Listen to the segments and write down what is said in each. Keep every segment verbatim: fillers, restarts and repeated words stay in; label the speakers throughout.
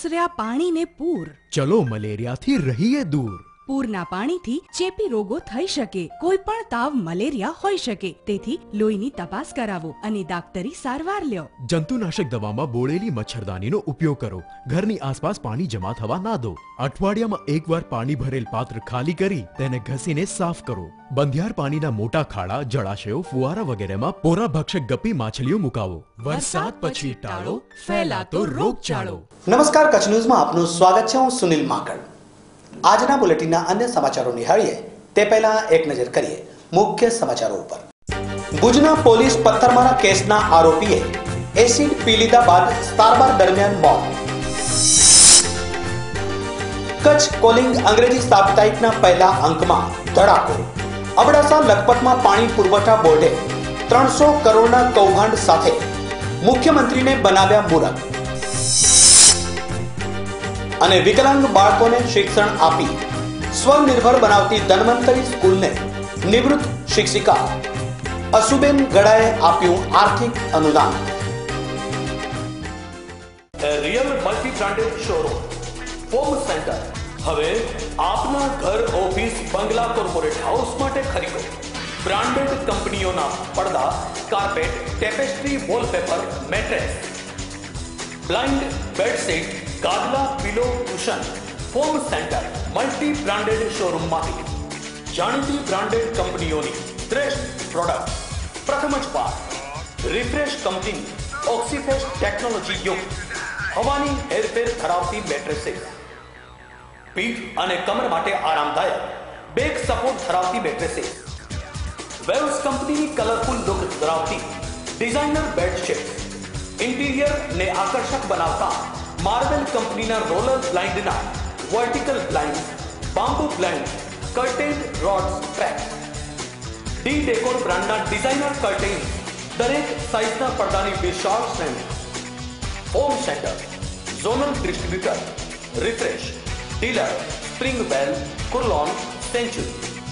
Speaker 1: ઓસર્યા પાણીને પૂર,
Speaker 2: ચલો મલેરિયાથી રહીએ દૂર।
Speaker 1: પૂરના પાણીથી ચેપી રોગો થઈ શકે, કોઈ પણ તાવ મલેરિયા હોઈ શકે, તેથી લોહીની તપાસ કરાવો અને ડોક્ટરી સારવાર લ્યો।
Speaker 2: જંતુનાશક દવામાં બોળેલી મચ્છરદાનીનો ઉપયોગ કરો। ઘરની આસપાસ પાણી જમા થવા ના દો। અઠવાડિયામાં એકવાર પાણી ભરેલ પાત્ર ખાલી કરી તેને ઘસીને સાફ કરો। બંધિયાર પાણીના મોટા ખાડા, જળાશયો, ફુવારા વગેરેમાં પોરા ભક્ષક ગપ્પી માછલીઓ મુકાવો। વરસાદ પછી ટાળો ફેલાતો રોગચાળો।
Speaker 3: નમસ્કાર, કચ્છ ન્યૂઝમાં આપનું સ્વાગત છે। હું સુનિલ માંકડ। આજના બુલેટિનના અન્ય સમાચારો નિહાળીએ તે પહેલા એક નજર કરીએ મુખ્ય સમાચારો ઉપર। ભુજના પોલીસ પથ્થરમારા કેસના આરોપીએ એસિડ પી લીધા બાદ સારવાર દરમિયાન મોત। કચ્છ કોલિંગ અંગ્રેજી સાપ્તાહિકના પહેલા અંકમાં ધડાકો। અબડાસા લખપતમાં પાણી પુરવઠા બોર્ડે ત્રણસો કરોડના કૌભાંડ સાથે મુખ્યમંત્રીને બનાવ્યા મૂરખ। અને વિકલાંગ બાળકોને શિક્ષણ આપી સ્વનિર્ભર બનાવતી ધન્વંતરી સ્કૂલને નિવૃત્ત શિક્ષિકા અસુબેન ગડાએ આપ્યું આર્થિક અનુદાન।
Speaker 4: Real multi branded showroom home centre હવે આપના ઘર, ઓફિસ, બંગલા, કોર્પોરેટ હાઉસ માટે ખરીદો બ્રાન્ડેડ કંપનીઓના પડદા, carpet, tapestry, wallpaper, mattress, blind, bedsheet, ગાદલા, pillow, cushion. Home centre multi branded શોરૂમમાંથી જાણીતી બ્રાન્ડેડ કંપનીઓની શ્રેષ્ઠ પ્રોડક્ટ પ્રથમ જ વાર રિફ્રેશ કંપની ઓક્સીફેસ્ટ ટેકનોલોજી યુક્ત હવાની હેરફેર ધરાવતી મેટ્રેસીસ, પીઠ અને કમર માટે આરામદાયક બેક સપોર્ટ ધરાવતી મેટ્રેસીસ, વેલ્સ કંપનીની કલરફુલ લુક ધરાવતી ડિઝાઇનર બેડશીટ, ઇન્ટિરિયર ને આકર્ષક બનાવતા માર્વેલ કંપનીના રોલર બ્લાઇન્ડના vertical blind, bamboo blind, curtain rods track, D decor બ્રાન્ડના ડિઝાઇનર કર્ટેન, દરેક સાઇઝના પડદાની વિશાળ શ્રેણી। Home centre zonal distributor refresh dealer spring bell, Kurlon, Century.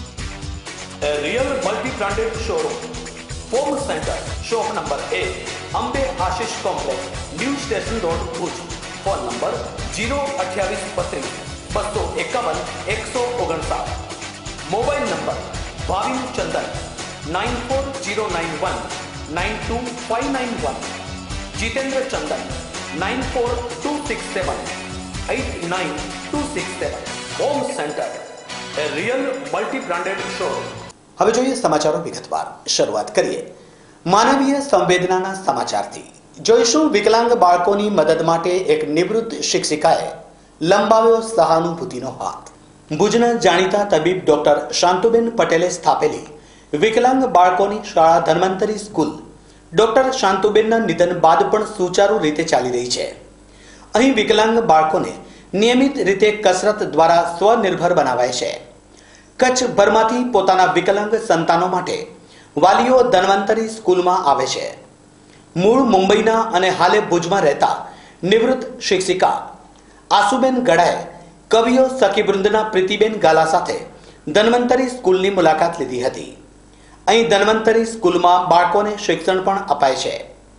Speaker 4: Real multi branded showroom home centre shop number A Ambe Ashish complex new station road Bhuj. Phone number zero अठावीस बत्रीस बसो एकावन एक सौ ओगणसाठ। Mobile number Bhavin Chandan nine four zero nine one nine two five nine one. Jitendra Chandan nine four two six seven eight nine two six seven. Home centre a real multi branded showroom.
Speaker 3: હવે જોઈએ સમાચારો વિગતવાર। શરૂઆત કરીએ માનવીય સંવેદનાના સમાચારથી। જોઈશું વિકલાંગ બાળકોની મદદ માટે એક નિવૃત્ત શિક્ષિકાએ લંબાવ્યો સહાનુભૂતિનો હાથ। ભુજના જાણીતા તબીબ ડોક્ટર શાંતુબેન પટેલે સ્થાપેલી વિકલાંગ બાળકોની શાળા ધન્વંતરી સ્કૂલ ડોક્ટર શાંતુબેનના નિધન બાદ પણ સુચારુ રીતે ચાલી રહી છે। અહીં વિકલાંગ બાળકોને નિયમિત રીતે કસરત દ્વારા સ્વનિર્ભર બનાવાય છે। કચ્છ ભરમાંથી પોતાના વિકલાંગ સંતાનો માટે વાલીઓ ધન્વંતરી સ્કૂલમાં આવે છે। મૂળ મુંબઈના અને હાલે ભુજમાં રહેતા નિવૃત્ત શિક્ષિકા આસુબેન ગડાએ કવિઓ સખીવૃંદના પ્રીતિબેન ગાલા સાથે ધન્વંતરી સ્કૂલની મુલાકાત લીધી હતી। અહીં ધન્વંતરી સ્કૂલમાં બાળકોને શિક્ષણ પણ અપાય છે।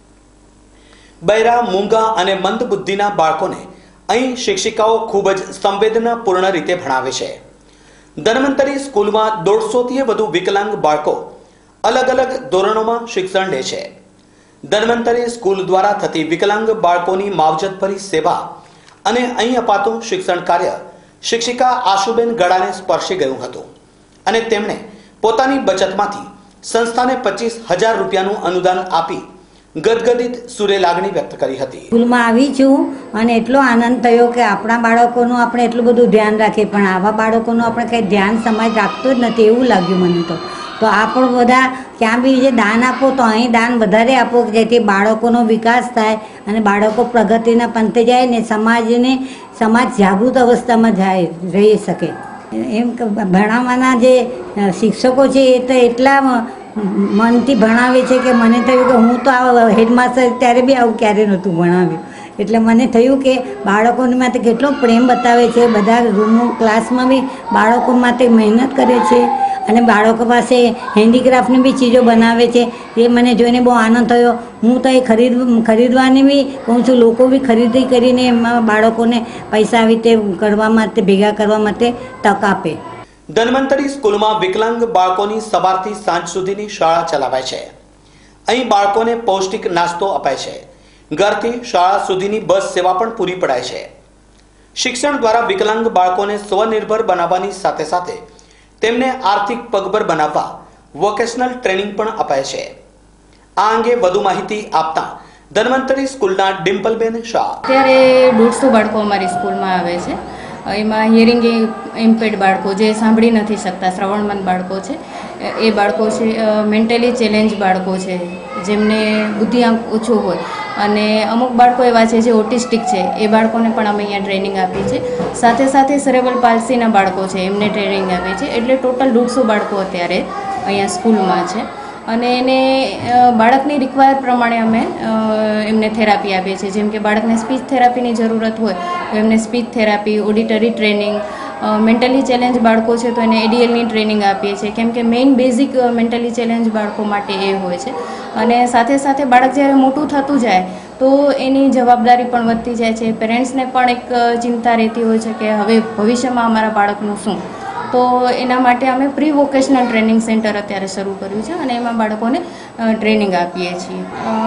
Speaker 3: બૈરા, મૂંગા અને મંદ બુદ્ધિના બાળકોને અહીં શિક્ષિકાઓ ખૂબ જ સંવેદનાપૂર્ણ રીતે ભણાવે છે। ધન્વંતરી સ્કૂલમાં દોઢસોથી વધુ વિકલાંગ બાળકો અલગ અલગ ધોરણોમાં શિક્ષણ લે છે। ધન્વંતરી સ્કૂલ દ્વારા થતી વિકલાંગ બાળકોની માવજતભરી સેવા અને અહીં અપાતું શિક્ષણ કાર્ય શિક્ષિકા આશુબેન ગડાને સ્પર્શી ગયું હતું અને તેમણે પોતાની બચતમાંથી સંસ્થાને પચીસ હજાર રૂપિયાનું અનુદાન આપી ગદગદિત સુરે લાગણી વ્યક્ત કરી હતી।
Speaker 5: સ્કૂલમાં આવી છું અને એટલો આનંદ થયો કે આપણા બાળકોનું આપણે એટલું બધું ધ્યાન રાખીએ પણ આવા બાળકોનું આપણે કંઈ ધ્યાન સમાજ રાખતો જ નથી એવું લાગ્યું મને તો। તો આપણે બધા ક્યાં બી જે દાન આપો તો અહીં દાન વધારે આપો જેથી બાળકોનો વિકાસ થાય અને બાળકો પ્રગતિના પંથે જાય ને સમાજને સમાજ જાગૃત અવસ્થામાં જાય રહી શકે। એમ ભણાવવાના જે શિક્ષકો છે એ તો એટલા મનથી ભણાવે છે કે મને થયું કે હું તો આ હેડમાસ્ટર ત્યારે બી આવું ક્યારે નહોતું ભણાવ્યું। એટલે મને થયું કે બાળકોની માટે કેટલો પ્રેમ બતાવે છે, બધા રૂમો ક્લાસમાં બી બાળકો માટે મહેનત કરે છે અને બાળકો પાસે હેન્ડીક્રાફ્ટની બી ચીજો બનાવે છે. એ મને જોઈને બહુ આનંદ થયો. હું તો એ ખરીદ ખરીદવાની બી કહું છું, લોકો બી ખરીદી કરીને એમાં બાળકોને પૈસા આવી રીતે કરવા માટે ભેગા કરવા માટે તક આપે.
Speaker 3: ધન્વંતરી સ્કૂલમાં વિકલાંગ બાળકોની સવારથી સાંજ સુધીની શાળા ચલાવાય છે. અહીં બાળકોને પૌષ્ટિક નાસ્તો અપાય છે. ઘરથી શાળા સુધીની બસ સેવા પણ પૂરી પડાય છે. શિક્ષણ દ્વારા વિકલાંગ બાળકોને સ્વનિર્ભર બનાવવાની સાથે સાથે તેમને આર્થિક પગભર બનાવવા વોકેશનલ ટ્રેનિંગ પણ અપાય છે. આ અંગે વધુ માહિતી આપતા ધન્વંતરી સ્કૂલના ડિમ્પલબેન શાહ.
Speaker 6: અત્યારે દોઢસો બાળકો અમારી સ્કૂલમાં આવે છે. એમાં હિયરિંગ ઇમ્પેર્ડ બાળકો, જે સાંભળી નથી શકતા, શ્રવણમંદ બાળકો છે, એ બાળકો છે. મેન્ટલી ચેલેન્જ બાળકો છે, જેમને બુદ્ધિઆંક ઓછો હોય, અને અમુક બાળકો એવા છે જે ઓટિસ્ટિક છે. એ બાળકોને પણ અમે અહીંયા ટ્રેનિંગ આપીએ છીએ. સાથે સાથે સેરેબ્રલ પાલ્સીના બાળકો છે, એમને ટ્રેનિંગ આપીએ છીએ. એટલે ટોટલ દોઢસો બાળકો અત્યારે અહીંયા સ્કૂલમાં છે. અને એને બાળકની રિક્વાયર પ્રમાણે અમે એમને થેરાપી આપીએ છીએ. જેમ કે બાળકને સ્પીચ થેરાપીની જરૂરત હોય તો એમને speech therapy, auditory training. Mentally challenge બાળકો છે તો એને એડીએલની ટ્રેનિંગ આપીએ છીએ, કેમ કે મેઇન બેઝિક મેન્ટલી ચેલેન્જ બાળકો માટે એ હોય છે. અને સાથે સાથે બાળક જ્યારે મોટું થતું જાય તો એની જવાબદારી પણ વધતી જાય છે. પેરેન્ટ્સને પણ એક ચિંતા રહેતી હોય છે કે હવે ભવિષ્યમાં અમારા બાળકનું શું. તો એના માટે અમે પ્રી વોકેશનલ ટ્રેનિંગ સેન્ટર અત્યારે શરૂ કર્યું છે, અને એમાં બાળકોને ટ્રેનિંગ આપીએ છીએ.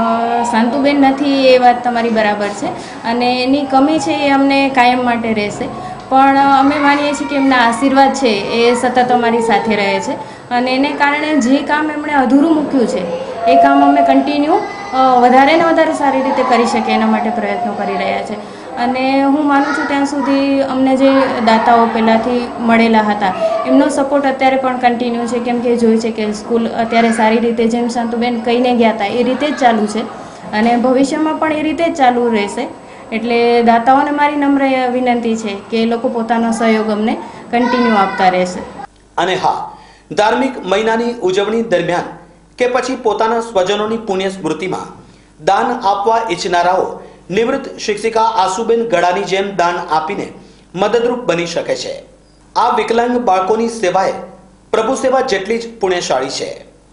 Speaker 6: શાંતુબેન નથી એ વાત તમારી બરાબર છે, અને એની કમી છે એ અમને કાયમ માટે રહેશે. પણ અમે માનીએ છીએ કે એમના આશીર્વાદ છે એ સતત અમારી સાથે રહે છે, અને એને કારણે જે કામ એમણે અધૂરું મૂક્યું છે એ કામ અમે કન્ટિન્યુ વધારે ને વધારે સારી રીતે કરી શકીએ એના માટે પ્રયત્નો કરી રહ્યા છે. અને હું માનું છું ત્યાં સુધી અમને જે દાતાઓ પહેલાંથી મળેલા હતા એમનો સપોર્ટ અત્યારે પણ કન્ટિન્યુ છે, કેમ કે જોઈ છે કે સ્કૂલ અત્યારે સારી રીતે જેમ શાંતુબેન કહીને ગયા હતા એ રીતે જ ચાલુ છે, અને ભવિષ્યમાં પણ એ રીતે જ ચાલુ રહેશે. એટલે દાતાઓને મારી નમ્ર વિનંતી છે કે એ લોકો પોતાનો સહયોગ અમને કન્ટિન્યુ આપતા રહેશે.
Speaker 3: અને હા, ધાર્મિક મહિનાની ઉજવણી દરમિયાન કે પછી પોતાના સ્વજનોની પુણ્ય સ્મૃતિમાં દાન આપવા ઈચ્છનારાઓ નિવૃત્ત શિક્ષિકા આસુબેન ગડાની જેમ દાન આપીને મદદરૂપ બની શકે છે. આ વિકલાંગ બાળકોની સેવાએ પ્રભુ સેવા જેટલી જ પુણ્યશાળી છે.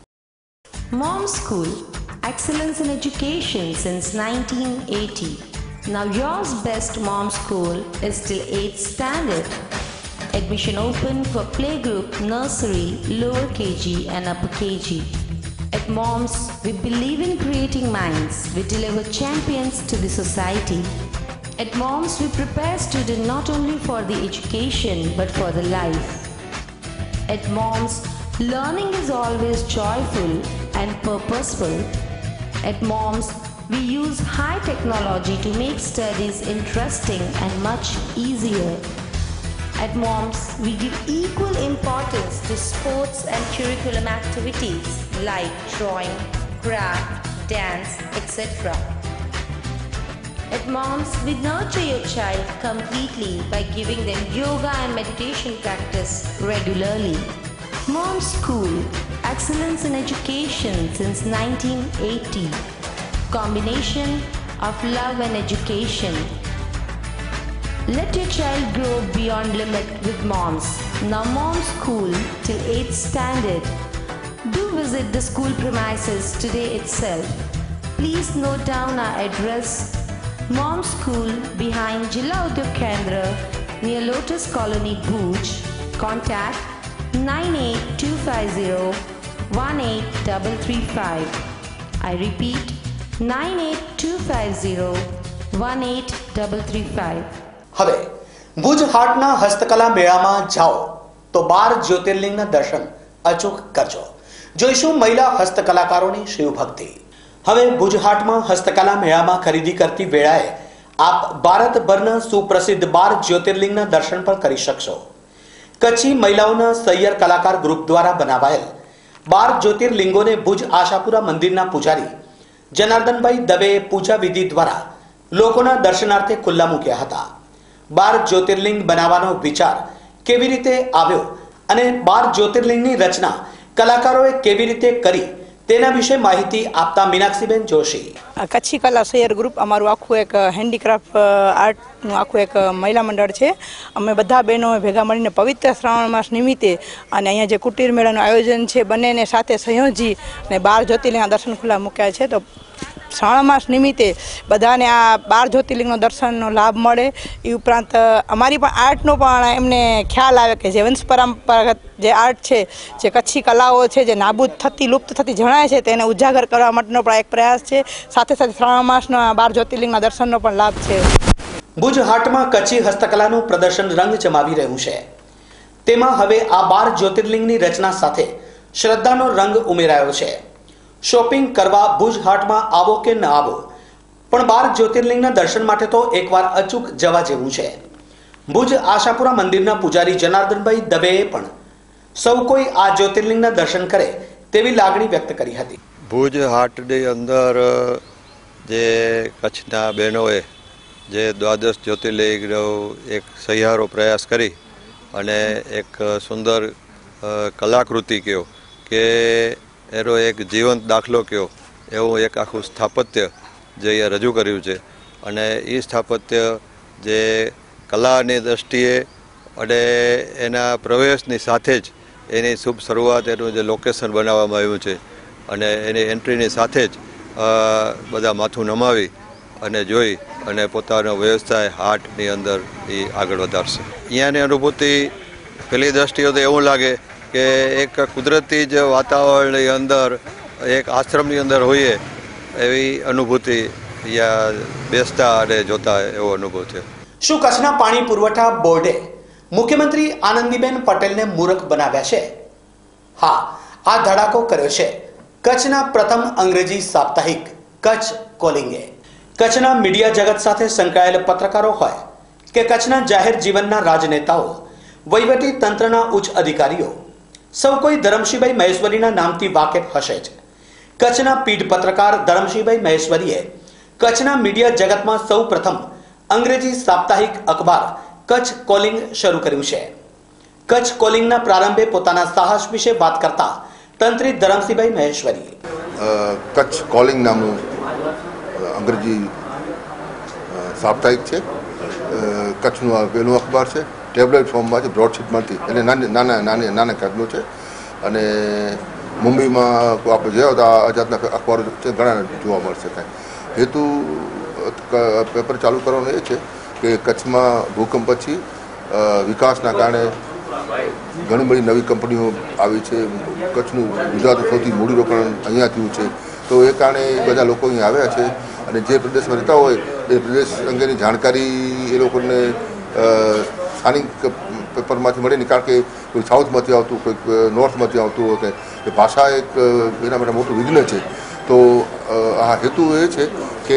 Speaker 7: Mom School, excellence in education since nineteen eighty. Now yours best Mom School is till eighth standard. Admission open for playgroup, nursery, lower K G and upper K G. At Moms, we believe in creating minds. We deliver champions to the society. At Moms, we prepare students not only for the education but for the life. At Moms, learning is always joyful and purposeful. At Moms, we use high technology to make studies interesting and much easier. At Moms, we give equal importance to sports and curriculum activities like drawing, craft, dance, et cetera. At Moms, we nurture your child completely by giving them yoga and meditation practice regularly. Mom School, excellence in education since nineteen eighty. Combination of love and education. Let your child grow beyond limit with Moms. Now Mom School till eighth standard. Do visit the school premises today itself. Please note down our address. Mom School behind Jilla Udyog Kendra near Lotus Colony, Bhuj. Contact nine eight two five zero one eight three three five. I repeat nine eight two five zero one eight three three five.
Speaker 3: હવે ભુજ હાટના હસ્તકલા મેળામાં જાઓ તો બાર જ્યોતિર્લિંગના દર્શન અચૂક કરજો. જોઈશું મહિલા હસ્તકલાકારોની શિવભક્તિ. હવે ભુજ હાટમાં હસ્તકલા મેળામાં ખરીદી કરતી વેળાએ આપ ભારતભરના સુપ્રસિદ્ધ બાર જ્યોતિર્લિંગના દર્શન પણ કરી શકશો. કચ્છી મહિલાઓના સૈયર કલાકાર ગ્રુપ દ્વારા બનાવાયેલ બાર જ્યોતિર્લિંગોને ભુજ આશાપુરા મંદિરના પૂજારી જનાર્દનભાઈ દવેએ પૂજા વિધિ દ્વારા લોકોના દર્શનાર્થે ખુલ્લા મૂક્યા હતા. બાર જ્યોતિર્લિંગ બનાવવાનો વિચાર કેવી રીતે આવ્યો અને બાર જ્યોતિર્લિંગની રચના કલાકારોએ કેવી રીતે કરી તેના વિશે માહિતી આપતા મીનાક્ષીબેન જોશી.
Speaker 8: કચ્છી કલા સૈયર ગ્રુપ અમારું આખું એક હેન્ડીક્રાફ્ટ આર્ટનું આખું એક મહિલા મંડળ છે. અમે બધા બહેનો ભેગા મળીને પવિત્ર શ્રાવણ માસ નિમિત્તે અને અહીંયા જે કુટીર મેળાનું આયોજન છે બંનેને સાથે સંયોજી અને બાર જ્યોતિર્લિંગના દર્શન ખુલ્લા મૂક્યા છે. તો શ્રાવણ માસ નિમિત્તે બધાને આ બાર જ્યોતિર્લિંગનો દર્શનનો લાભ મળે એ ઉપરાંત અમારી પણ આર્ટનો પણ એમને ખ્યાલ આવે કે જે વંશ પરંપરાગત જે આર્ટ છે, જે કચ્છી કલાઓ છે, જે નાબૂદ થતી લુપ્ત થતી જણાય છે તેને ઉજાગર કરવા માટેનો પણ એક પ્રયાસ છે. સાથે સાથે શ્રાવણ માસના બાર જ્યોતિર્લિંગના દર્શનનો પણ લાભ છે.
Speaker 3: ભુજ હાટમાં કચ્છી હસ્તકલાનું પ્રદર્શન રંગ જમાવી રહ્યું છે. તેમાં હવે આ બાર જ્યોતિર્લિંગની રચના સાથે શ્રદ્ધાનો રંગ ઉમેરાયો છે. શોપિંગ કરવા ભુજ હાટમાં આવો કે ન આવો, પણ બાર જ્યોતિર્લિંગના દર્શન માટે તો એકવાર અચૂક જવા જેવું છે. ભુજ આશાપુરા મંદિરના પૂજારી જનાર્દનભાઈ દવેએ પણ સૌ કોઈ આ જ્યોતિર્લિંગના દર્શન કરે તેવી લાગણી વ્યક્ત કરી હતી.
Speaker 9: ભુજ હાટની અંદર જે કચ્છના બહેનોએ જે દ્વાદશ જ્યોતિર્લિંગનો એક સહિયારો પ્રયાસ કરી અને એક સુંદર કલાકૃતિ કહો કે એનો એક જીવંત દાખલો કહો એવું એક આખું સ્થાપત્ય જે અહીંયા રજૂ કર્યું છે. અને એ સ્થાપત્ય જે કલાની દ્રષ્ટિએ અને એના પ્રવેશની સાથે જ એની શુભ શરૂઆત એનું જે લોકેશન બનાવવામાં આવ્યું છે અને એની એન્ટ્રીની સાથે જ બધા માથું નમાવી અને જોઈ અને પોતાનો વ્યવસાય હાટની અંદર એ આગળ વધારશે. અહીંયાની અનુભૂતિ પેલી દ્રષ્ટિએ તો એવું લાગે કે એક કુદરતી જ વાતાવરણની અંદર એક આશ્રમની અંદર હોઈએ એવી અનુભૂતિ અહીંયા બેસતા અને જોતા એવો અનુભવ છે.
Speaker 3: શું કચ્છના પાણી પુરવઠા બોર્ડે મુખ્યમંત્રી આનંદીબેન પટેલને મૂર્ખ બનાવ્યા છે? હા, આ ધડાકો કર્યો છે કચ્છના પ્રથમ અંગ્રેજી સાપ્તાહિક કચ્છ કોલિંગે. કચ્છના મીડિયા જગત સાથે સંકળાયેલ પત્રકારો હોય કે કચ્છના જાહેર જીવનના રાજનેતાઓ, વહીવટી તંત્રના ઉચ્ચ અધિકારીઓ, સૌ કોઈ ધરમસિંહભાઈ મહેશ્વરીના નામથી વાકેફ હશે જ. કચ્છના પીઢ પત્રકાર ધરમસિંહભાઈ મહેશ્વરીએ કચ્છના મીડિયા જગતમાં સૌ પ્રથમ અંગ્રેજી સાપ્તાહિક અખબાર કચ્છ કોલિંગ શરૂ કર્યું છે. કચ્છ કોલિંગના પ્રારંભે પોતાના સાહસ વિશે વાત કરતા તંત્રી ધરમસિંહભાઈ મહેશ્વરી
Speaker 10: કચ્છ કોલિંગ નામનું અંગ્રેજી સાપ્તાહિક છે. કચ્છનું આ પહેલું અખબાર છે. ટેબ્લેટ ફોર્મમાં છે, બ્રોડશીટમાંથી એટલે નાની નાના નાની નાના કદનું છે. અને મુંબઈમાં આપણે જોયા તો આ જાતના અખબારો છે ઘણા જોવા મળશે. કાંઈ હેતુ પેપર ચાલુ કરવાનો એ છે કે કચ્છમાં ભૂકંપ પછી વિકાસના કારણે ઘણી બધી નવી કંપનીઓ આવી છે. કચ્છનું ગુજરાતનું સૌથી મૂડીરોકાણ અહીંયા થયું છે. તો એ કારણે બધા લોકો અહીંયા આવ્યા છે અને જે પ્રદેશમાં રહેતા હોય એ પ્રદેશ અંગેની જાણકારી એ લોકોને સ્થાનિક પેપરમાંથી મળે ને. કારણ કે કોઈ સાઉથમાંથી આવતું, કોઈક નોર્થમાંથી આવતું હોય કે ભાષા એક એના માટે મોટું વિઘ્ન છે. તો આ હેતુ એ છે કે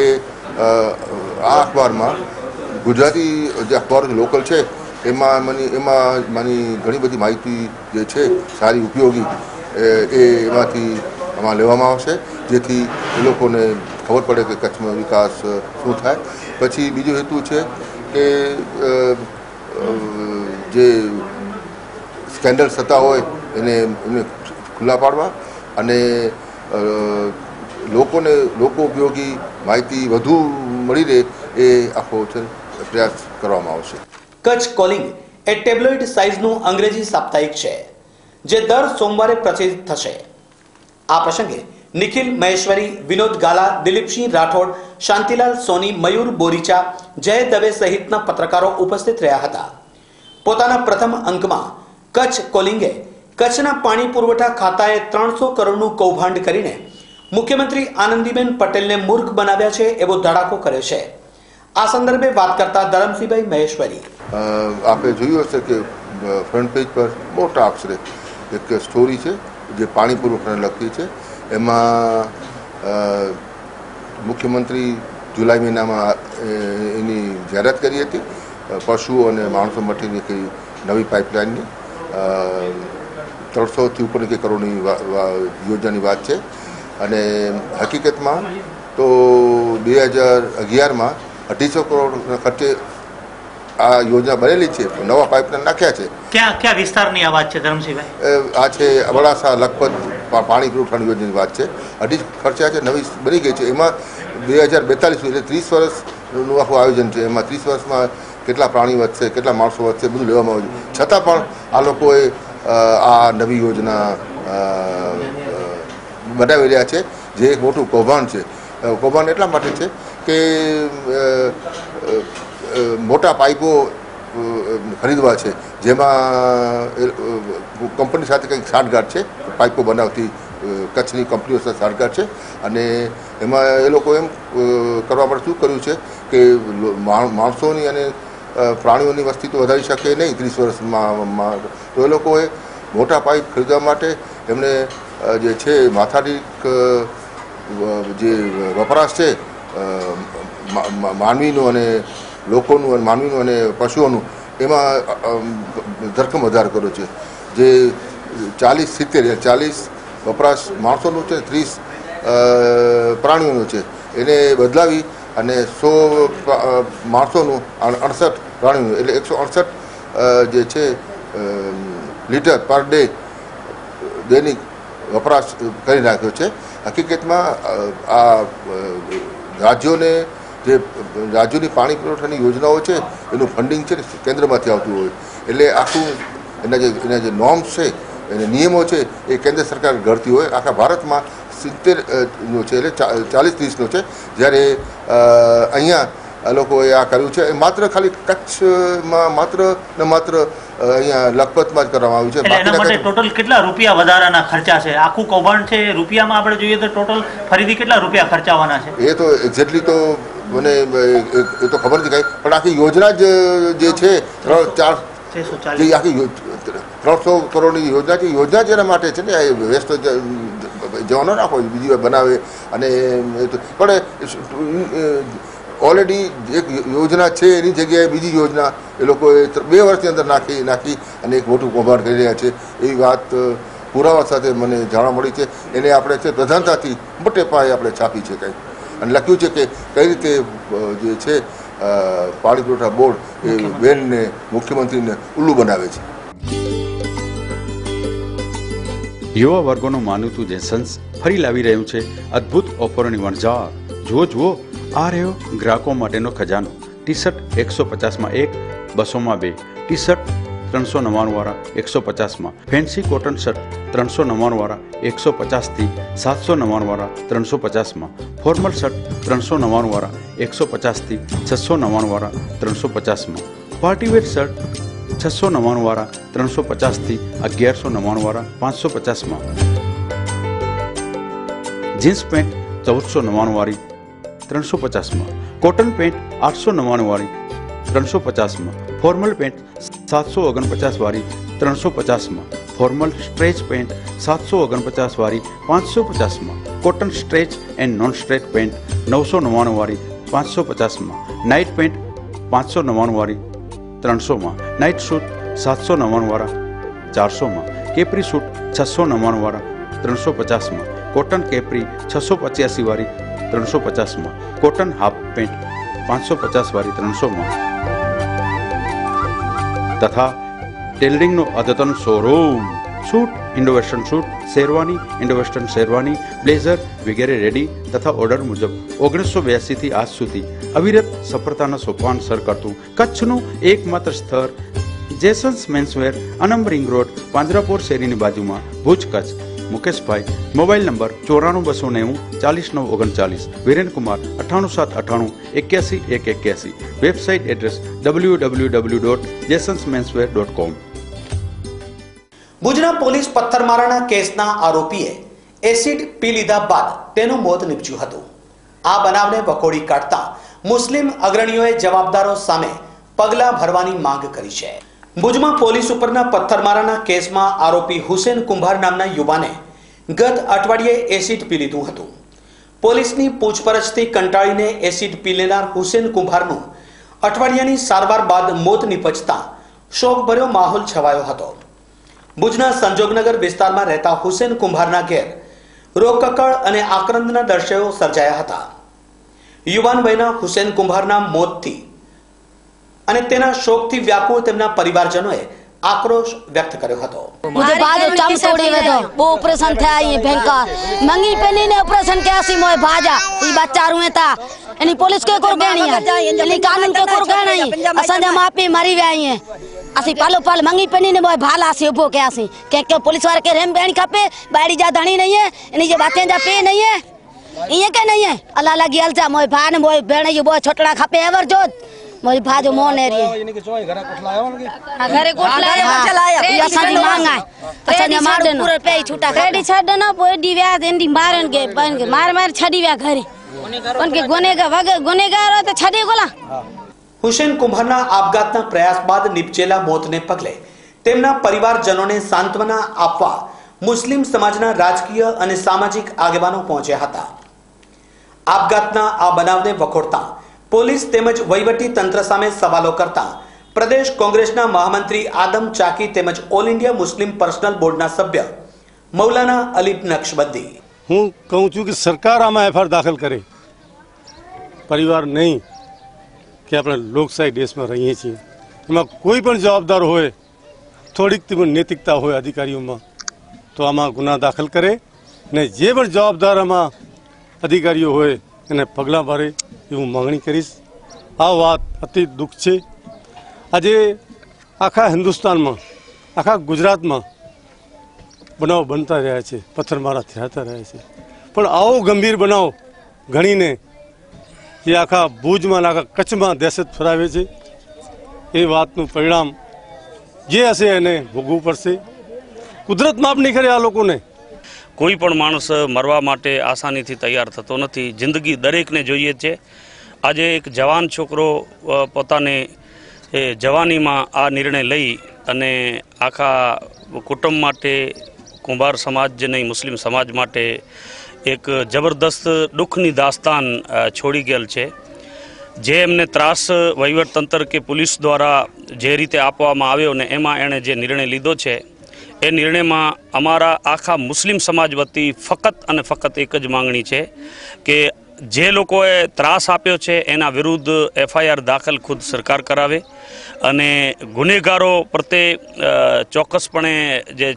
Speaker 10: આ અખબારમાં ગુજરાતી જે અખબારો લોકલ છે એમાં મને એમાં માની ઘણી બધી માહિતી જે છે સારી ઉપયોગી એ એમાંથી આમાં લેવામાં આવશે, જેથી એ લોકોને ખબર પડે કે કચ્છમાં વિકાસ શું થાય. પછી બીજો હેતુ છે કે જે સ્કેન્ડલ્સ થતા હોય એને એમને ખુલ્લા પાડવા અને લોકોને લોકો ઉપયોગી માહિતી વધુ મળી રહે એ આખો પ્રયાસ કરવામાં આવશે.
Speaker 3: કચ્છ કોલિંગ એ ટેબ્લોઇડ સાઇઝનું અંગ્રેજી સાપ્તાહિક છે જે દર સોમવારે પ્રસિદ્ધ થશે. આ પ્રસંગે નિખિલ મહેશ્વરી, વિનોદ ગાલા, દિલીપસિંહ રાઠોડ, શાંતિલાલ સોની, મયુર બોરીચા, જય દવે સહિતના પત્રકારો ઉપસ્થિત રહ્યા હતા. પોતાના પ્રથમ અંકમાં કચ્છ કોલિંગે કચ્છના પાણી પુરવઠા ખાતાએ ત્રણસો કરોડનું કૌભાંડ કરીને મુખ્યમંત્રી આનંદીબેન પટેલને મૂર્ખ બનાવ્યા છે એવો ધડાકો કર્યો છે. આ સંદર્ભે વાત કરતા ધરમસિંહભાઈ મહેશ્વરી
Speaker 10: આપણે જોયું હશે કે ફ્રન્ટ પેજ પર મોટા અક્ષરે એક સ્ટોરી છે જે પાણી પુરવઠાને લગતી છે. એમાં મુખ્યમંત્રી જુલાઈ મહિનામાં એની જાહેરાત કરી હતી પશુઓ અને માણસો માટેની કઈ નવી પાઇપલાઇનની ત્રણસોથી ઉપરની કઈ કરોડની યોજનાની વાત છે. અને હકીકતમાં તો બે હજાર અગિયારમાં અઢીસો કરોડના ખર્ચે આ યોજના બનેલી છે, નવા પાઇપલાઇન નાખ્યા છે.
Speaker 11: ક્યાં ક્યાં વિસ્તારની આ વાત છે ધરમસિંહભાઈ?
Speaker 10: આ છે અબડાસા લખપત પાણી પુરવઠાની યોજનાની વાત છે. અઢી ખર્ચા છે, નવી બની ગઈ છે. એમાં બે હજાર બેતાલીસ એટલે ત્રીસ વર્ષનું આખું આયોજન છે. એમાં ત્રીસ વર્ષમાં કેટલા પ્રાણી વધશે, કેટલા માણસો વધશે, બધું લેવામાં આવ્યું છે. છતાં પણ આ લોકોએ આ નવી યોજના બનાવી રહ્યા છે, જે એક મોટું કૌભાંડ છે. કૌભાંડ એટલા માટે છે કે મોટા પાઇપો ખરીદવા છે, જેમાં કંપની સાથે કંઈક સાંઠગાંઠ છે, પાઇપો બનાવતી કચ્છની કંપનીઓ સાથે સાંઠગાંઠ છે. અને એમાં એ લોકો એમ કરવા માટે શું કર્યું છે કે માણસોની અને પ્રાણીઓની વસ્તી તો વધારી શકે નહીં ત્રીસ વર્ષમાં, તો એ લોકોએ મોટા પાઇપ ખરીદવા માટે એમણે જે છે માથાદીઠ જે વપરાશ છે માનવીનું અને લોકોનું અને માનવીનું અને પશુઓનું, એમાં ધરખમ વધારો કર્યો છે. જે ચાલીસ સિત્તેર ચાલીસ વપરાશ માણસોનું છે, ત્રીસ પ્રાણીઓનું છે, એને બદલાવી અને સો માણસોનું અડસઠ પ્રાણીઓનું એટલે એકસો અડસઠ જે છે લીટર પર ડે દૈનિક વપરાશ કરી નાખ્યો છે. હકીકતમાં આ રાજ્યોને જે રાજ્યોની પાણી પુરવઠાની યોજનાઓ છે એનું ફંડિંગ છે ને કેન્દ્રમાંથી આવતું હોય, એટલે આખું એના જે એના જે નોર્મ્સ છે, એને નિયમો છે, એ કેન્દ્ર સરકાર ઘડતી હોય. આખા ભારતમાં સિત્તેર નો છે એટલે ચાલીસ ત્રીસનો છે, જ્યારે અહીંયા લોકોએ આ કર્યું છે. માત્ર ખાલી કચ્છમાં માત્ર ને માત્ર અહીંયા લખપતમાં જ કરવામાં આવ્યું છે.
Speaker 11: એના માટે ટોટલ કેટલા રૂપિયા વધારાના ખર્ચા છે? આખું કૌભાંડ છે, રૂપિયામાં આપણે જોઈએ તો ટોટલ ફરીથી કેટલા રૂપિયા ખર્ચાવાના છે?
Speaker 10: એ તો એક્ઝેક્ટલી તો મને એ તો ખબર નથી કાંઈ, પણ આખી યોજના જ જે છે ત્રણ ચાર જે આખી ત્રણસો કરોડની યોજના છે, યોજના જ એના માટે છે ને. વેસ્ટ જવા ન રાખો, બીજી વાર બનાવે. અને પણ ઓલરેડી એક યોજના છે એની જગ્યાએ બીજી યોજના એ લોકોએ બે વર્ષની અંદર નાખી નાખી અને એક મોટું કૌભાંડ કરી રહ્યા છે, એવી વાત પુરાવા સાથે મને જાણવા મળી છે. એને આપણે છે પ્રધાનતાથી મોટે પાયે આપણે છાપી છે કંઈ, અને લખ્યું છે કે કઈ રીતે જે છે પાણી પુરવઠા બોર્ડ એ બેનને મુખ્યમંત્રીને ઉલ્લુ બનાવે છે.
Speaker 12: યુવા વર્ગોનું માનતું જેસન્સ ફરી લાવી રહ્યું છે અદ્ભુત ઓફરોની વણઝાર. જુઓ જુઓ, આ રહ્યો ગ્રાહકો માટેનો ખજાનો. ટી શર્ટ એકસો પચાસમાં એક, બસોમાં બે. ટી શર્ટ ત્રણસો નવ્વાણું વાળા એકસો પચાસમાં. ફેન્સી કોટન શર્ટ ત્રણસો નવ્વાણું વાળા એકસો પચાસથી સાતસો નવ્વાણું વાળા ત્રણસો પચાસમાં. ફોર્મલ શર્ટ ત્રણસો નવ્વાણું વાળા એકસો પચાસથી છસો નવ્વાણું વાળા ત્રણસો પચાસમાં. પાર્ટીવેર શર્ટ છસો નવ્વાણું વાળા ત્રણસો પચાસથી અગિયારસો નવ્વાણું વાળા પાંચસો પચાસમાં. જીન્સ પેન્ટ ચૌદસો નવ્વાણું વાળી ત્રણસો પચાસમાં. કોટન પેન્ટ આઠસો નવ્વાણું વાળી ત્રણસો પચાસમાં. ફોર્મલ પેન્ટ સાતસો ઓગણપચાસ વાળી ત્રણસો પચાસમાં. ફોર્મલ સ્ટ્રેચ પેન્ટ સાતસો ઓગણપચાસ વાળી પાંચસો પચાસમાં. Cotton stretch and non stretch pant નવસો નવ્વાણું વાળી પાંચસો પચાસમાં. નાઇટ પેન્ટ પાંચસો નવ્વાણું વાળી ત્રણસોમાં. નાઇટ સૂટ સાતસો નવ્વાણું વાળા ચારસોમાં. કેપરી સૂટ છસો નવ્વાણું વાળા ત્રણસો પચાસમાં. કોટન કેપરી છસો પચ્યાસી વાળી ત્રણસો પચાસમાં. કોટન હાફ પેન્ટ પાંચસો પચાસ વાળી ત્રણસોમાં. તથા ટેલરિંગનો અદ્યતન showroom. Suit, Indo western suit, sherwani, Indo western sherwani, blazer વગેરે રેડી તથા ઓર્ડર મુજબ ઓગણીસો બ્યાસીથી આજ સુધી અવિરત સફળતાના સોપાન સર કરતું કચ્છનું એકમાત્ર સ્થળ Jaysons menswear, Anam ring road, પાંજરાપોર શેરીની બાજુમાં, ભુજ, કચ્છ. મુકેશભાઈ, મોબાઈલ નંબર ચોરાણું બસો નેવું ચાલીસ નવ ઓગણચાલીસ. વિરેનકુમાર, અઠ્ઠાણું સાત અઠ્ઠાણું એક્યાસી એક એક્યાસી. Website address W W W dot Jaysons menswear dot com.
Speaker 3: ભુજના પોલીસ પથ્થરમારાના કેસના આરોપીએ એસિડ પી લીધા બાદ તેનું મોત નીપજ્યું હતું. આ બનાવને વખોડી કાઢતા મુસ્લિમ અગ્રણીઓએ જવાબદારો સામે પગલાં ભરવાની માંગ કરી છે. ભુજમાં પોલીસ ઉપરના પથ્થરમારાના કેસમાં આરોપી હુસેન કુંભાર નામના યુવાને ગત અઠવાડિયે એસિડ પી લીધું હતું. પોલીસની પૂછપરછથી કંટાળીને એસિડ પી લેનાર હુસેન કુંભારનું અઠવાડિયાની સારવાર બાદ મોત નીપજતા શોકભર્યો માહોલ છવાયો હતો. ભુજના સંજોગનગર વિસ્તારમાં રહેતા હુસેન કુંભારના ઘેર રોકકળ અને આક્રંદના દ્રશ્યો સર્જાયા હતા. યુવાન વયના હુસેન કુંભારના મોતથી અને તેના શોકથી વ્યાકુળ તેમના પરિવારજનોએ आक्रोश व्यक्त કર્યો હતો।
Speaker 13: मुझे बाद चम तोड़ी वे तो वो ऑपरेशन थे ये भयंकर मंगी पेनी ने ऑपरेशन किया सी मोय भाजा ई बच्चा रुए था एनी पुलिस के कोर गणी है एनी कानून के कोर गणी असा जे मापी मरी वे आई है असी पालो पाल मंगी पेनी ने मोय भाला सी उभो के आसी के के पुलिस वाले के रेम गणी खपे बाड़ी जा धणी नहीं है एनी जे बातें जा पे नहीं है ये के नहीं है अल्लाह लगी अलजा मोय भान मोय बेणे जो बोय छोटड़ा खपे एवर जोत मोरी भाजो मोन एरिया यानी के चोय घरा कोठलायो के घरे कोठलायो चलाया ये साडी मांगा अच्छा ने मार देनो पूरे पे छूटा रेडी छड ना बोय दिव्या देंदी मारन के बन के मार मार छडीव्या घरे उन के गुनेगार वगे गुनेगार तो छडी गोला
Speaker 3: હુસેન કુંભારના આપઘાતના પ્રયાસ બાદ નિપજેલા મોતને પગલે તેમના પરિવારજનોને સાંત્વના આપવા મુસ્લિમ સમાજના રાજકીય અને સામાજિક આગેવાનો પહોંચ્યા હતા। આપઘાતના આ બનાવને વખોડતા પોલીસ તેમજ વહીવટી તંત્ર સામે સવાલો કરતા પ્રદેશ કોંગ્રેસના મહામંત્રી આદમ ચાકી તેમજ ઓલ ઇન્ડિયા મુસ્લિમ પર્સનલ બોર્ડના સભ્ય મૌલાના અલીફ નક્શબંધી
Speaker 14: હું કહું છું કે સરકાર આમાં એફઆઈઆર દાખલ કરે, પરિવાર નહીં કે આપણે લોકશાહી દેશમાં રહીએ છીએ એમાં કોઈ પણ જવાબદાર હોય, થોડીક નૈતિકતા હોય અધિકારીઓમાં તો આમાં ગુના દાખલ કરે ને જે પણ જવાબદાર આમાં અધિકારીઓ હોય એને પગલાં ભરે એવું માંગણી કરીશ। આ વાત અતિ દુઃખ છે। આજે આખા હિન્દુસ્તાનમાં આખા ગુજરાતમાં બનાવ બનતા રહ્યા છે, પથ્થરમારા થતા રહ્યા છે, પણ આવો ગંભીર બનાવ ગણીને જે આખા ભુજમાં આખા કચ્છમાં દહેશત ફેલાવે છે એ વાતનું પરિણામ જે હશે એને ભોગવવું પડશે। કુદરત માફ નહીં કરે આ લોકોને।
Speaker 15: કોઈ પણ માણસ મરવા માટે આસાનીથી તૈયાર થતો નથી, જિંદગી દરેકને જોઈએ છે। આજે એક જવાન છોકરો પોતાને જવાનીમાં આ નિર્ણય લઈ અને આખા કુટુંબ માટે, કુંભાર સમાજ જ નહીં મુસ્લિમ સમાજ માટે એક જબરદસ્ત દુઃખની દાસ્તાન છોડી ગયેલ છે। જે એમને ત્રાસ વહીવટતંત્ર કે પોલીસ દ્વારા જે રીતે આપવામાં આવ્યો ને એમાં એણે જે નિર્ણય લીધો છે એ નિર્ણયમાં અમારા આખા મુસ્લિમ સમાજ વતી ફક્ત અને ફક્ત એક જ માંગણી છે કે જે લોકોએ ત્રાસ આપ્યો છે એના વિરુદ્ધ એફઆઈઆર દાખલ ખુદ સરકાર કરાવે અને ગુનેગારો પ્રત્યે ચોક્કસપણે જે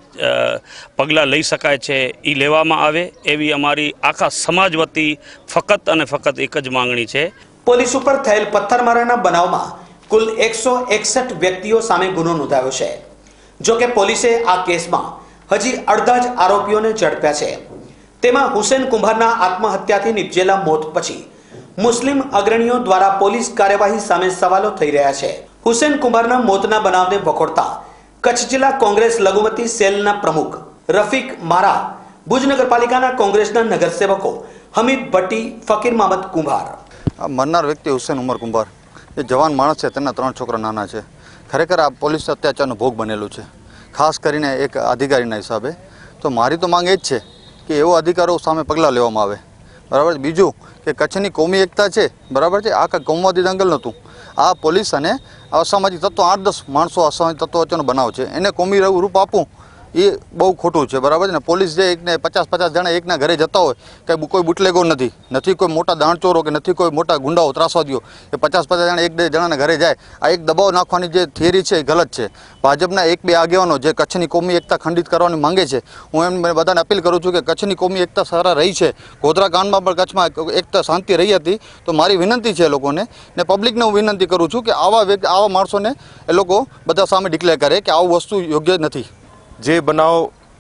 Speaker 15: પગલાં લઈ શકાય છે એ લેવામાં આવે એવી અમારી આખા સમાજ વતી ફક્ત અને ફક્ત એક જ માંગણી છે।
Speaker 3: પોલીસ ઉપર થયેલ પથ્થરમારાના બનાવમાં કુલ એકસો એકસઠ વ્યક્તિઓ સામે ગુનો નોંધાયો છે। જો કે પોલીસે આ કેસમાં હજી અડધા જ આરોપીઓને ઝડપ્યા છે। તેમાં હુસેન કુંભારના આત્મહત્યાથી નિપજેલા મોત પછી મુસ્લિમ અગ્રણીઓ દ્વારા પોલીસ કાર્યવાહી સામે સવાલો થઈ રહ્યા છે। હુસેન કુંભારના મોતના બનાવને વખોડતા કચ્છ જિલ્લા કોંગ્રેસ લઘુમતી સેલના પ્રમુખ રફીક મારા, ભુજ નગરપાલિકાના કોંગ્રેસના નગરસેવકો હમીદ ભટ્ટી, ફકીર મહમદ કુંભાર।
Speaker 16: મરનાર વ્યક્તિ હુસેન ઉમર કુંભાર એ જવાન માણસ છે, તેના ત્રણ છોકરા નાના છે। ખરેખર આ પોલીસ અત્યાચારનો ભોગ બનેલું છે, ખાસ કરીને એક અધિકારીના હિસાબે। તો મારી તો માંગ એ જ છે કે એવો અધિકારો સામે પગલાં લેવામાં આવે, બરાબર। બીજું કે કચ્છની કોમી એકતા છે, બરાબર છે, આ કંઈ કોમવાદી દંગલ નહોતું। આ પોલીસ અને અસામાજિક તત્વો આઠ દસ માણસો અસામાજિક તત્વો વચ્ચેનો બનાવ છે, એને કોમી રૂપ આપવું એ બહુ ખોટું છે, બરાબર છે ને। પોલીસ જે એકને પચાસ પચાસ જણા એકના ઘરે જતા હોય, કંઈ કોઈ બુટલેગો નથી, નથી કોઈ મોટા દાણચોરો કે નથી કોઈ મોટા ગુંડાઓ ત્રાસવાદીઓ એ પચાસ પચાસ જણા એક બે જણાના ઘરે જાય, આ એક દબાવ નાખવાની જે થિયરી છે એ ગલત છે। ભાજપના એક બે આગેવાનો જે કચ્છની કોમી એકતા ખંડિત કરવાની માંગે છે, હું એમ બધાને અપીલ કરું છું કે કચ્છની કોમી એકતા સારા રહી છે, ગોધરા કાંડમાં પણ કચ્છમાં એકતા શાંતિ રહી હતી। તો મારી વિનંતી છે એ લોકોને ને પબ્લિકને હું વિનંતી કરું છું કે આવા વ્યક્તિ આવા માણસોને એ લોકો બધા સામે ડિક્લેર કરે કે આવું વસ્તુ યોગ્ય નથી।
Speaker 17: જે બનાવ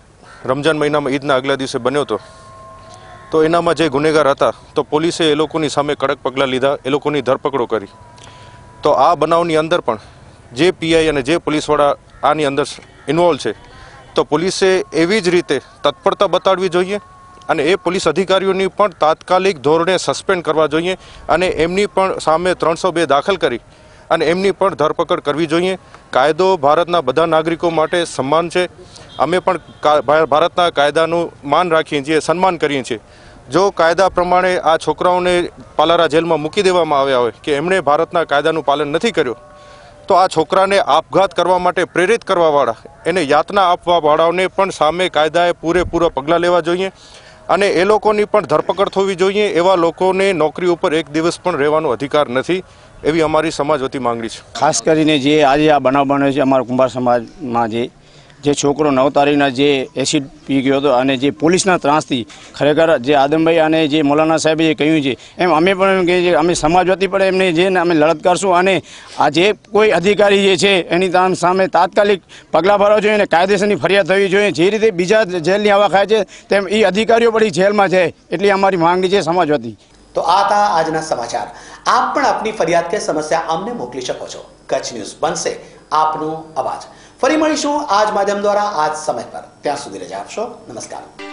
Speaker 17: રમજાન મહિનામાં ઈદના આગલા દિવસે બન્યો હતો તો એનામાં જે ગુનેગાર હતા તો પોલીસે એ લોકોની સામે કડક પગલાં લીધા, એ લોકોની ધરપકડો કરી। તો આ બનાવની અંદર પણ જે પીઆઈ અને જે પોલીસવાળા આની અંદર ઇન્વોલ્વ છે તો પોલીસે એવી જ રીતે તત્પરતા બતાડવી જોઈએ અને એ પોલીસ અધિકારીઓની પણ તાત્કાલિક ધોરણે સસ્પેન્ડ કરવા જોઈએ અને એમની પણ સામે ત્રણસો બે દાખલ કરી અને એમની પણ ધરપકડ કરવી જોઈએ। કાયદો ભારતના બધા નાગરિકો માટે સમાન છે। અમે પણ ભારતના કાયદાનું માન રાખીએ છીએ, સન્માન કરીએ છીએ। જો કાયદા પ્રમાણે આ છોકરાઓને પાલારા જેલમાં મૂકી દેવામાં આવ્યા હોય કે એમણે ભારતના કાયદાનું પાલન નથી કર્યું તો આ છોકરાને આપઘાત કરવા માટે પ્રેરિત કરવાવાળા, એને યાતના આપવાવાળાઓને પણ સામે કાયદાએ પૂરેપૂરા પગલાં લેવા જોઈએ અને એ લોકોની પણ ધરપકડ થવી જોઈએ. એવા લોકોને નોકરી ઉપર એક દિવસ પણ રહેવાનો અધિકાર નથી, એવી અમારી સમાજ વતી માંગણી છે.
Speaker 18: ખાસ કરીને જે આજે આ બનાવ બન્યો છે અમારા કુંભાર સમાજમાં, જે જે છોકરો નવ તારીખના જે એસિડ પી ગયો હતો અને જે પોલીસના ત્રાસથી ખરેખર જે આદમભાઈ અને જે મૌલાના સાહેબે જે કહ્યું છે એમ અમે પણ એમ કહીએ છીએ, અમે સમાજ વતી પણ એમને જે અમે લડત કરશું અને આ જે કોઈ અધિકારી જે છે એની સામે તાત્કાલિક પગલાં ભરવા જોઈએ અને કાયદેસરની ફરિયાદ થવી જોઈએ. જે રીતે બીજા જેલની હવા ખાય છે તેમ એ અધિકારીઓ પણ જેલમાં જાય, એટલી અમારી માંગણી છે સમાજ વતી.
Speaker 3: તો આ હતા આજના સમાચાર. આપ પણ આપની ફરિયાદ કે સમસ્યા અમને મોકલી શકો છો. કચ્છ ન્યૂઝ બનશે આપનો અવાજ. ફરી મળીશું આજ માધ્યમ દ્વારા આજ સમય પર. ત્યાં સુધી રજા આપશો. નમસ્કાર.